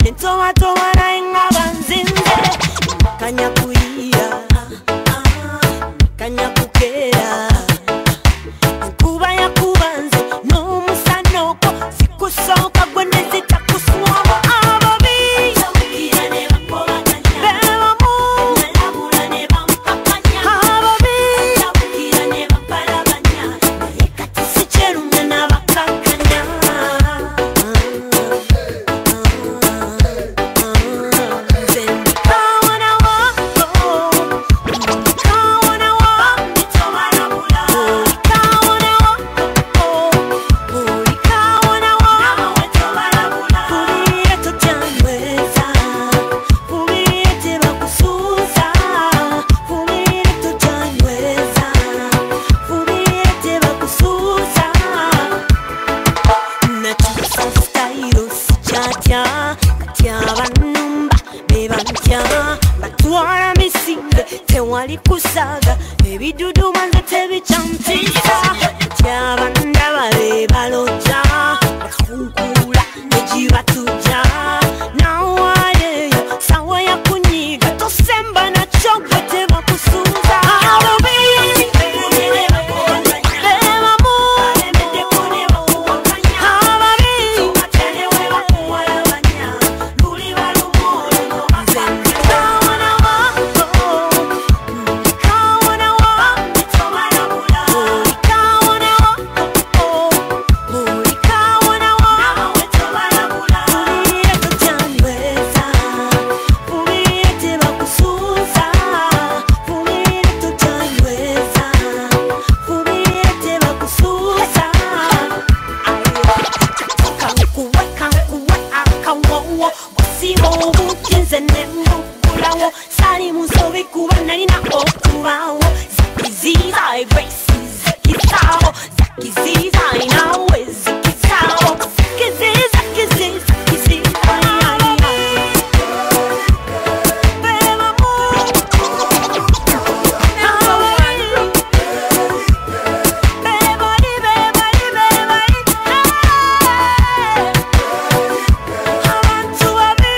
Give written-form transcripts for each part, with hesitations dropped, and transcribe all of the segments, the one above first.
Toa toa na inga banzinze kanya kuia kanya kukera kuba ya kubanze no musanoko sikusoka gwenezi takuswa ababi sabukirane bakobaganya beba mu nalabulane bampakanya ababi sabukirane bapalabanya ekati sicherumye nabakakanya Batwara misinde tewali kusaga ebidudu manze tebichamtisa tyabanda bale baloja bakukula nejibatuja nawayeyo sawa ya kunyiga tosemba na chokwe tebakusuza Sari musobe kuba nari na okubawo Zakiziza graces Zakizao Zakiziza inawe Zakizao Zakiziza Zakiziza Zakiziza Beba mu Beba di beba di beba di Hamantu abi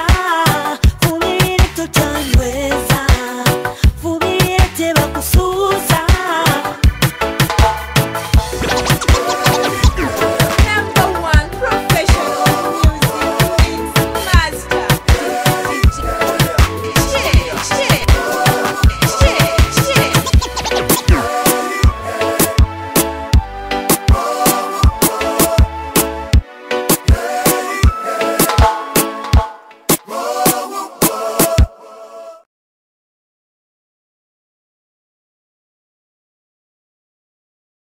Suza